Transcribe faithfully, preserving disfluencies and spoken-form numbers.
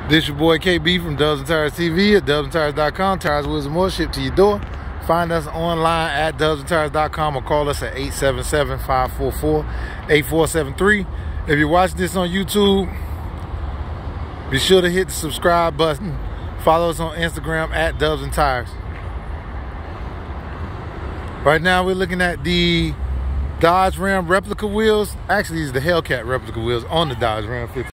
This your boy K B from Dubs and Tires T V at dubs and tires dot com. Tires, wheels, and more shipped to your door. Find us online at dubs and tires dot com or call us at eight seven seven, five four four, eight four seven three. If you're watching this on YouTube, be sure to hit the subscribe button. Follow us on Instagram at Dubs and Tires. Right now we're looking at the Dodge Ram replica wheels. Actually, these are the Hellcat replica wheels on the Dodge Ram fifty.